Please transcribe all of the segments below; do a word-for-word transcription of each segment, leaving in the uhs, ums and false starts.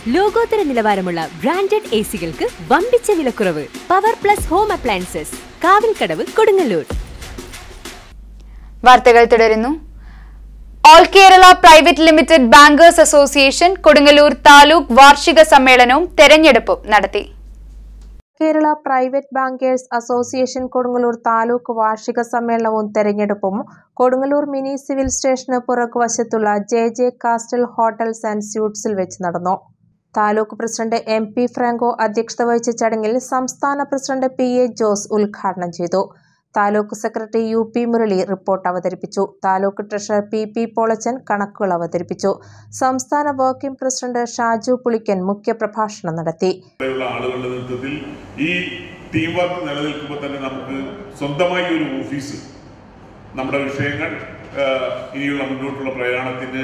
ലോകോത്തര നിലവാരമുള്ള branded A സികൾക്ക് വമ്പിച്ച വിലക്കുറവ്. Power plus home appliances, Kavilkadavu, Kodungallur. വാർത്തകൾ തുടരുന്നു. All Kerala private limited bankers association Kodungallur taluk വാർഷിക സമ്മേളനവും തെരഞ്ഞെടുപ്പും നടത്തി. Kerala private bankers association Kodungallur taluk വാർഷിക സമ്മേളനവും തെരഞ്ഞെടുപ്പും കൊടുങ്ങല്ലൂർ മിനി സിവിൽ സ്റ്റേഷന് പുറകുവശത്തുള്ള J J castle hotels and സ്യൂട്ട്സിൽ വെച്ച് നടന്നു. Taluk president M P Franco അധ്യക്ഷത വഹിച്ച ചടങ്ങിൽ സംസ്ഥാന പ്രസിഡന്റ് പി എ ജോസ് ഉദ്ഘാടനം ചെയ്തു. Taluk secretary U P Murali report അവതരിപ്പിച്ചു. Taluk treasurer P P Polachan കണക്കുകൾ അവതരിപ്പിച്ചു. സംസ്ഥാന വർക്കിംഗ് പ്രസിഡന്റ് ഷാജു പുളിക്കൻ മുഖ്യപ്രഭാഷണം നടത്തി. ആളുകളുടെ നേതൃത്വത്തിൽ ഈ ടീം വർക്ക് നിലനിൽക്കുമ്പോൾ തന്നെ നമുക്ക് സ്വന്തമായി ഒരു ഓഫീസ്, നമ്മുടെ വിഷയങ്ങൾ ഇനിയുള്ള മുന്നോട്ടുള്ള പ്രയാണത്തിന്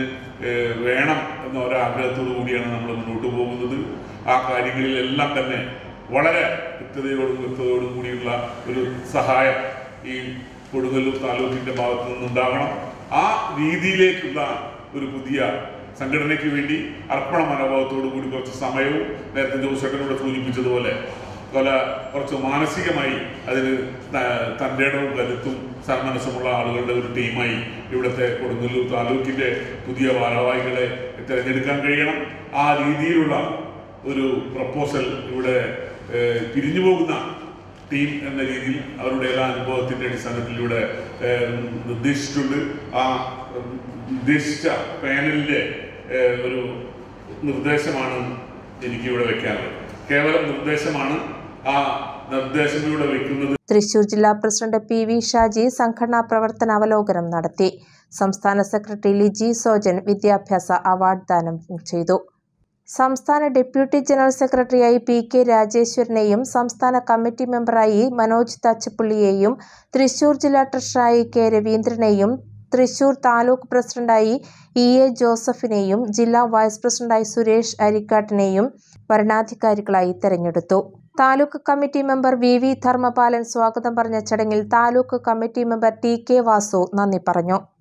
വേണം എന്ന ഒരാഗ്രഹത്തോടു കൂടിയാണ് നമ്മൾ മുന്നോട്ട് പോകുന്നത്. ആ കാര്യങ്ങളിലെല്ലാം തന്നെ വളരെ വ്യക്തതയോടും വ്യക്തതയോടും കൂടിയുള്ള ഒരു സഹായം ഈ കൊടുങ്ങല്ലൂർ താലൂക്കിന്റെ ഭാഗത്തു നിന്നുണ്ടാകണം. ആ രീതിയിലേക്കുള്ള ഒരു പുതിയ സംഘടനയ്ക്ക് വേണ്ടി അർപ്പണ മനോഭാവത്തോടു കൂടി കുറച്ച് സമയവും, നേരത്തെ ജോസേട്ടനോട് സൂചിപ്പിച്ചതുപോലെ പല കുറച്ച് മാനസികമായി അതിന് തൻ്റെ ഇടവും കരുത്തും സന്മനസ്സുമുള്ള ആളുകളുടെ ഒരു ടീമായി ഇവിടുത്തെ കൊടുങ്ങല്ലൂർ താലൂക്കിന്റെ പുതിയ ഭാരവാഹികളെ തിരഞ്ഞെടുക്കാൻ കഴിയണം. ആ രീതിയിലുള്ള ഒരു പ്രപ്പോസൽ ഇവിടെ പിരിഞ്ഞു പോകുന്ന ടീം എന്ന രീതിയിൽ അവരുടെ എല്ലാ അനുഭവത്തിന്റെ അടിസ്ഥാനത്തിൽ ഇവിടെ നിർദ്ദേശിച്ചിട്ടുണ്ട്. ആ നിർദ്ദേശിച്ച പാനലിന്റെ ഒരു നിർദ്ദേശമാണ് എനിക്കിവിടെ വെക്കാനുള്ളത്. കേവലം നിർദ്ദേശമാണ്. ആ നിർദ്ദേശം ഇവിടെ വെക്കുന്നത്. തൃശൂർ ജില്ലാ പ്രസിഡന്റ് പി വി ഷാജി സംഘടനാ പ്രവർത്തന അവലോകനം നടത്തി. സംസ്ഥാന സെക്രട്ടറി ലിജി സോജൻ വിദ്യാഭ്യാസ അവാർഡ് ദാനം ചെയ്തു. സംസ്ഥാന ഡെപ്യൂട്ടി ജനറൽ സെക്രട്ടറിയായി പി കെ രാജേശ്വരനെയും സംസ്ഥാന കമ്മിറ്റി മെമ്പറായി മനോജ് തച്ചപ്പള്ളിയെയും തൃശൂർ ജില്ലാ ട്രഷററായി കെ രവീന്ദ്രനെയും തൃശൂർ താലൂക്ക് പ്രസിഡന്റായി ഇ എ ജോസഫിനെയും ജില്ലാ വൈസ് പ്രസിഡന്റായി സുരേഷ് അരിക്കാട്ടിനെയും വരണാധികാരികളായി തെരഞ്ഞെടുത്തു. Taluk committee member V V Dharmapalan സ്വാഗതം പറഞ്ഞ ചടങ്ങിൽ taluk committee member T K Vasu നന്ദി പറഞ്ഞു.